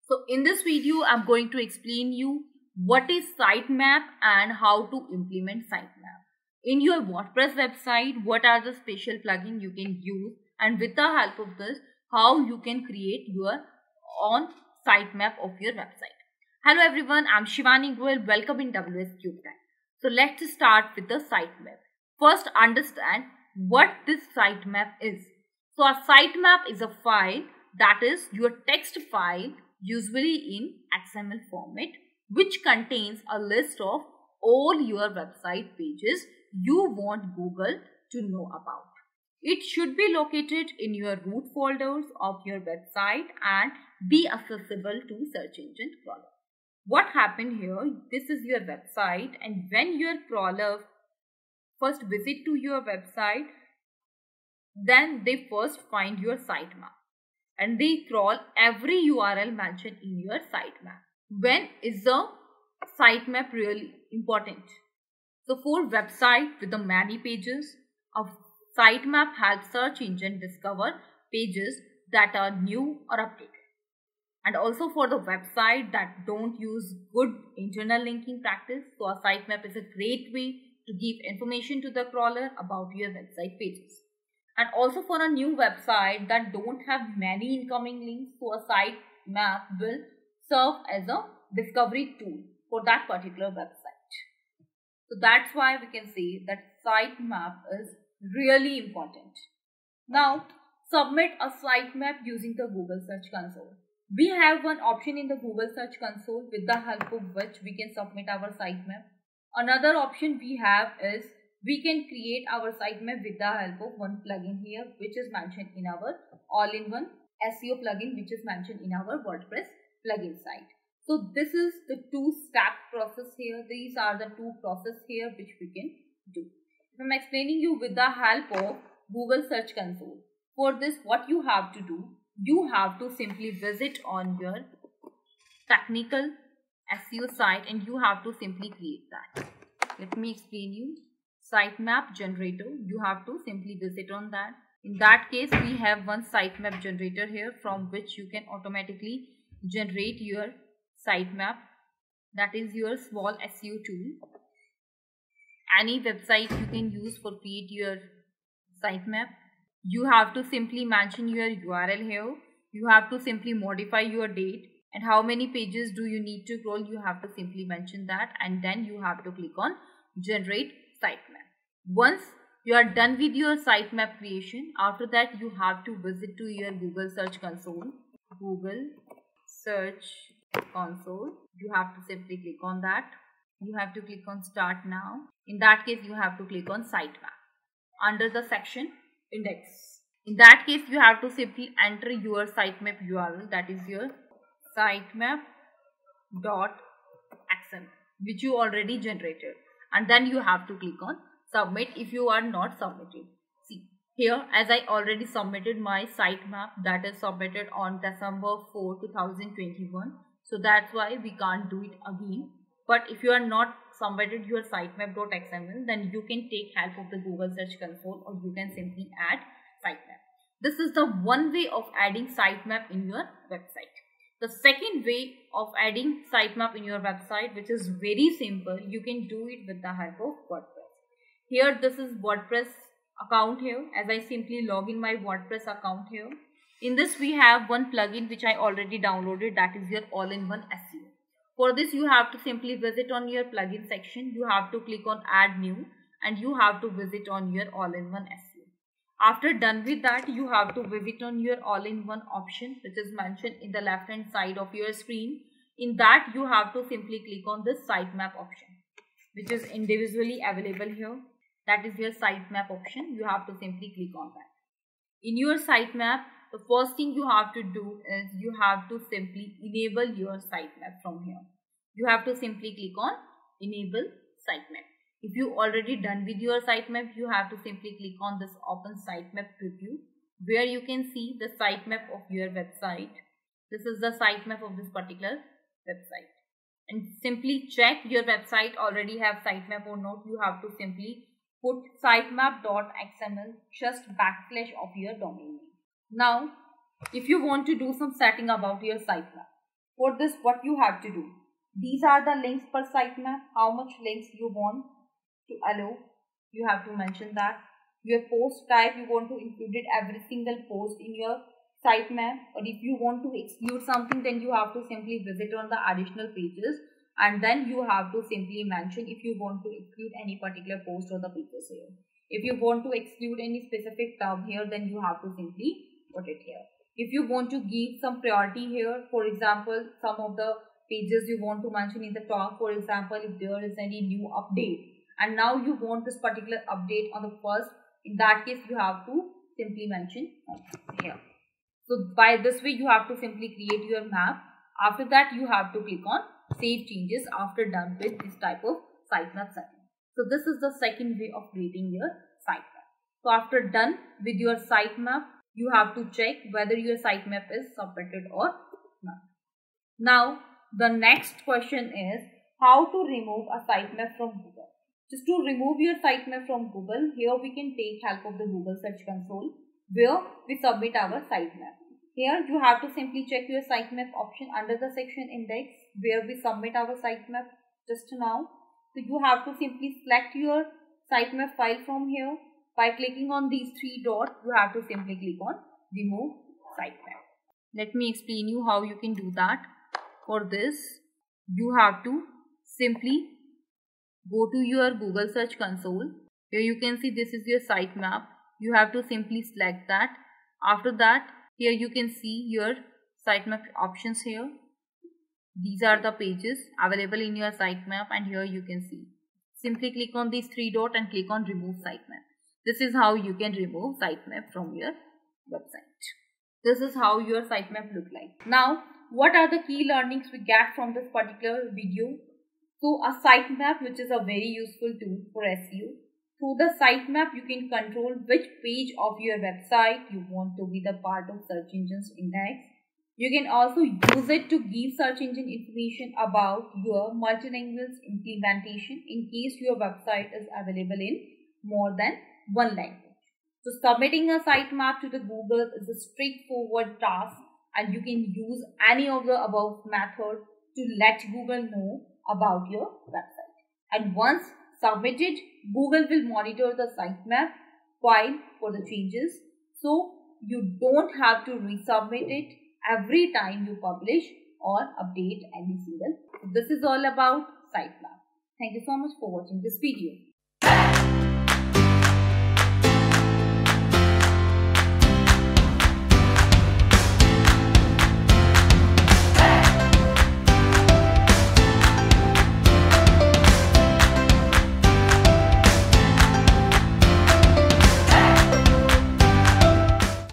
So in this video, I'm going to explain you what is sitemap and how to implement sitemap. In your WordPress website, what are the special plugins you can use, and with the help of this, how you can create your own sitemap of your website. Hello everyone, I'm Shivani Goel. Welcome in WsCube Tech. So let's start with the sitemap. First, understand what this sitemap is. So a sitemap is a file that is your text file, usually in XML format, which contains a list of all your website pages you want Google to know about. It should be located in your root folders of your website and be accessible to search engine crawler. What happened here? This is your website, and when your crawler first visit to your website, then they first find your sitemap and they crawl every URL mentioned in your sitemap. When is the sitemap really important? So for website with the many pages, a sitemap helps search engine discover pages that are new or updated. And also for the website that don't use good internal linking practice, so a sitemap is a great way to give information to the crawler about your website pages. And also for a new website that don't have many incoming links, so a sitemap will serve as a discovery tool for that particular website. So that's why we can say that sitemap is really important. Now submit a sitemap using the Google Search Console. We have one option in the Google Search Console with the help of which we can submit our sitemap. Another option we have is we can create our sitemap with the help of one plugin here, which is mentioned in our all-in-one SEO plugin, which is mentioned in our WordPress plugin site. So this is the two-step process here. These are the two processes here which we can do. I'm explaining you with the help of Google Search Console. For this, what you have to do, you have to simply visit on your technical SEO site and you have to simply create that. Let me explain you. Sitemap generator, you have to simply visit on that. In that case, we have one sitemap generator here from which you can automatically generate your sitemap. That is your small SEO tool. Any website you can use for create your sitemap. You have to simply mention your URL here. You have to simply modify your date and how many pages do you need to crawl. You have to simply mention that, and then you have to click on generate sitemap. Once you are done with your sitemap creation, after that you have to visit to your Google Search Console. Google Search Console. You have to simply click on that. You have to click on start now. In that case, you have to click on sitemap under the section index. In that case, you have to simply enter your sitemap URL, that is your sitemap.xml, which you already generated, and then you have to click on submit if you are not submitted. See here, as I already submitted my sitemap, that is submitted on December 4, 2021. So that's why we can't do it again. But if you are not submitted your sitemap.xml, then you can take help of the Google Search Console, or you can simply add sitemap. This is the one way of adding sitemap in your website. The second way of adding sitemap in your website, which is very simple, you can do it with the help of WordPress. Here, this is WordPress account here. As I simply log in my WordPress account here. In this, we have one plugin which I already downloaded, that is your all-in-one SEO. For this, you have to simply visit on your plugin section. You have to click on add new and you have to visit on your all-in-one SEO. After done with that, you have to visit on your all-in-one option, which is mentioned in the left hand side of your screen. In that, you have to simply click on this sitemap option, which is individually available here. That is your sitemap option. You have to simply click on that. In your sitemap, the first thing you have to do is you have to simply enable your sitemap from here. You have to simply click on enable sitemap. If you already done with your sitemap, you have to simply click on this open sitemap preview, where you can see the sitemap of your website. This is the sitemap of this particular website. And simply check your website already have sitemap or not. You have to simply put sitemap.xml just backslash of your domain name. Now, if you want to do some setting about your sitemap, For this, what you have to do, these are the links per sitemap. How much links you want to allow, you have to mention that. Your post type, you want to include it every single post in your sitemap, or if you want to exclude something, then you have to simply visit on the additional pages, and then you have to simply mention if you want to exclude any particular post or the pages here. If you want to exclude any specific tab here, then you have to simply put it here. If you want to give some priority here, for example, some of the pages you want to mention in the top, for example, if there is any new update and now you want this particular update on the first, in that case you have to simply mention here. So by this way you have to simply create your map. After that you have to click on save changes after done with this type of sitemap setting. So this is the second way of creating your sitemap. So after done with your sitemap, you have to check whether your sitemap is submitted or not. Now the next question is how to remove a sitemap from Google. Just to remove your sitemap from Google, here we can take help of the Google Search Console where we submit our sitemap. Here you have to simply check your sitemap option under the section index where we submit our sitemap just now. So you have to simply select your sitemap file from here. By clicking on these three dots, you have to simply click on remove sitemap. Let me explain you how you can do that. For this, you have to simply go to your Google Search Console. Here you can see this is your sitemap. You have to simply select that. After that, here you can see your sitemap options here. These are the pages available in your sitemap, and here you can see. Simply click on these three dots and click on remove sitemap. This is how you can remove sitemap from your website. This is how your sitemap look like. Now, what are the key learnings we get from this particular video? So, a sitemap, which is a very useful tool for SEO. Through the sitemap, you can control which page of your website you want to be the part of search engine's index. You can also use it to give search engine information about your multilingual implementation in case your website is available in more than one language. So submitting a sitemap to the Google is a straightforward task, and you can use any of the above methods to let Google know about your website. And once submitted, Google will monitor the sitemap file for the changes. So you don't have to resubmit it every time you publish or update any single. So this is all about sitemap. Thank you so much for watching this video.